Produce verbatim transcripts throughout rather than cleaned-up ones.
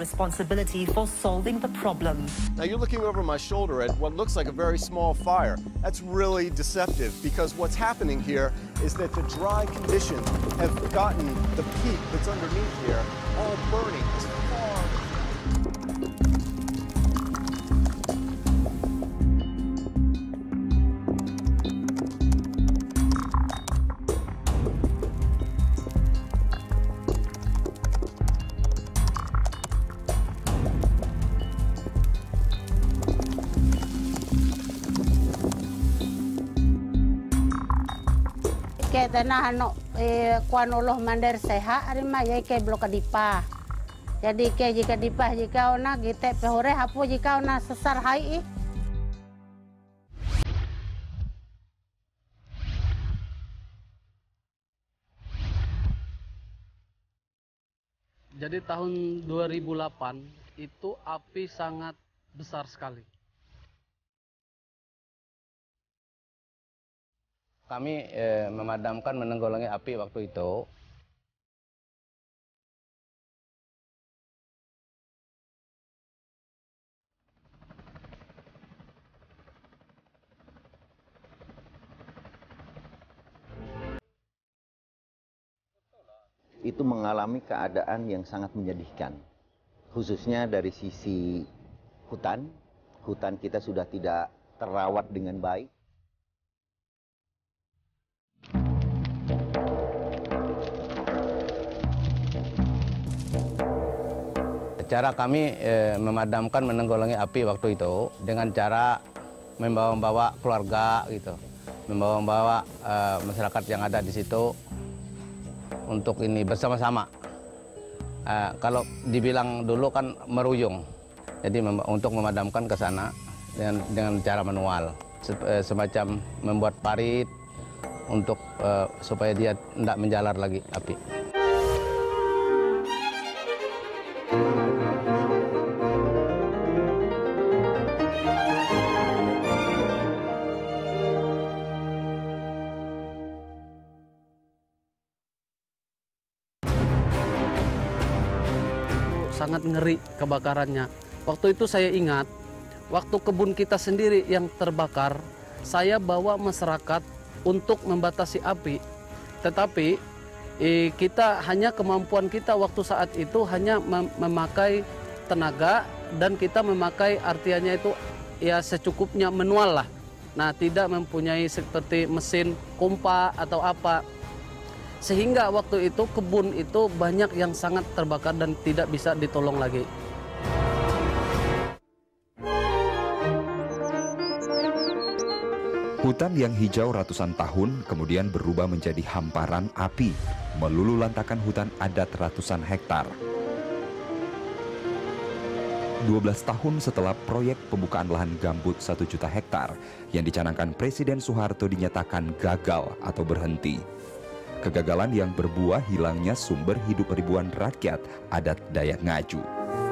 responsibility for solving the problem. Now you're looking over my shoulder at what looks like a very small fire. That's really deceptive because what's happening here is that the dry conditions have gotten the peat that's underneath here all burning as far. Ke tanah no eh kuan Allah mandar sehat ari mah ya ke blok dipah. Jadi ke jika dipah jika ona gite pehore hapu jika ona sesar hai. Jadi tahun dua ribu delapan itu api sangat besar sekali. Kami eh, memadamkan, menanggulangi api waktu itu. Itu mengalami keadaan yang sangat menyedihkan. Khususnya dari sisi hutan. Hutan kita sudah tidak terawat dengan baik. Cara kami eh, memadamkan, menanggulangi api waktu itu dengan cara membawa-bawa keluarga gitu, membawa-bawa eh, masyarakat yang ada di situ untuk ini bersama-sama. Eh, kalau dibilang dulu kan meruyung, jadi mem untuk memadamkan ke sana dengan dengan cara manual, Se eh, semacam membuat parit untuk eh, supaya dia tidak menjalar lagi api. Sangat ngeri kebakarannya. Waktu itu saya ingat, waktu kebun kita sendiri yang terbakar, saya bawa masyarakat untuk membatasi api. Tetapi eh, kita hanya kemampuan kita waktu saat itu hanya mem memakai tenaga dan kita memakai artiannya itu ya secukupnya manual lah. Nah, tidak mempunyai seperti mesin pompa atau apa. Sehingga waktu itu kebun itu banyak yang sangat terbakar dan tidak bisa ditolong lagi. Hutan yang hijau ratusan tahun kemudian berubah menjadi hamparan api, meluluhlantakkan hutan adat ratusan hektar. dua belas tahun setelah proyek pembukaan lahan gambut satu juta hektar yang dicanangkan Presiden Soeharto dinyatakan gagal atau berhenti. Kegagalan yang berbuah hilangnya sumber hidup ribuan rakyat adat Dayak Ngaju.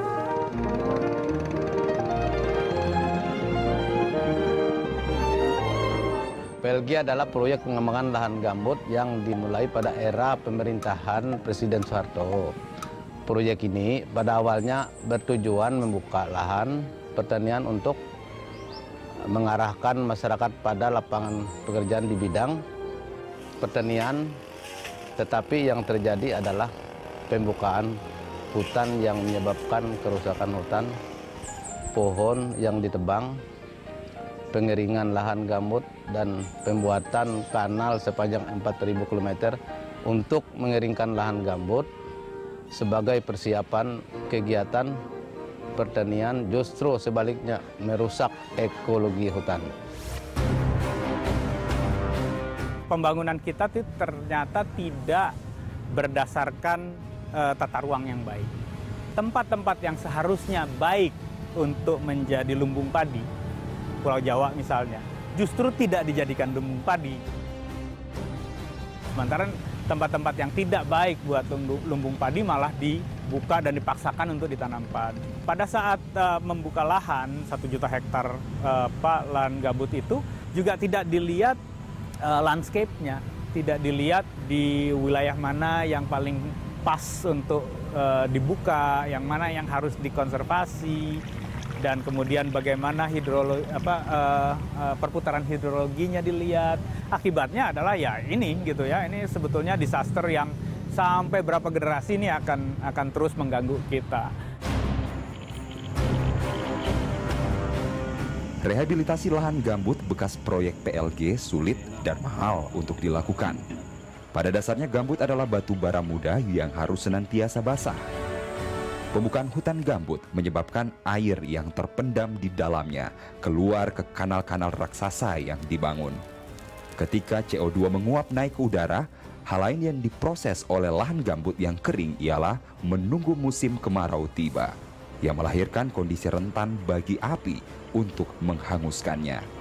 P L G adalah proyek pengembangan lahan gambut yang dimulai pada era pemerintahan Presiden Soeharto. Proyek ini pada awalnya bertujuan membuka lahan pertanian untuk mengarahkan masyarakat pada lapangan pekerjaan di bidang pertanian. Tetapi yang terjadi adalah pembukaan hutan yang menyebabkan kerusakan hutan, pohon yang ditebang, pengeringan lahan gambut, dan pembuatan kanal sepanjang empat ribu kilometer untuk mengeringkan lahan gambut sebagai persiapan kegiatan pertanian, justru sebaliknya merusak ekologi hutan. Pembangunan kita ternyata tidak berdasarkan uh, tata ruang yang baik. Tempat-tempat yang seharusnya baik untuk menjadi lumbung padi, Pulau Jawa misalnya, justru tidak dijadikan lumbung padi. Sementara tempat-tempat yang tidak baik buat lumbung padi malah dibuka dan dipaksakan untuk ditanam padi. Pada saat uh, membuka lahan satu juta hektar uh, Pak, lahan gambut itu juga tidak dilihat Uh, landscape-nya, tidak dilihat di wilayah mana yang paling pas untuk uh, dibuka, yang mana yang harus dikonservasi, dan kemudian bagaimana hidrologi, apa, uh, uh, perputaran hidrologinya dilihat. Akibatnya adalah ya ini gitu ya, ini sebetulnya disaster yang sampai berapa generasi ini akan akan terus mengganggu kita. Rehabilitasi lahan gambut bekas proyek P L G sulit dan mahal untuk dilakukan. Pada dasarnya gambut adalah batu bara muda yang harus senantiasa basah. Pembukaan hutan gambut menyebabkan air yang terpendam di dalamnya keluar ke kanal-kanal raksasa yang dibangun. Ketika C O dua menguap naik ke udara, hal lain yang diproses oleh lahan gambut yang kering ialah menunggu musim kemarau tiba, yang melahirkan kondisi rentan bagi api untuk menghanguskannya.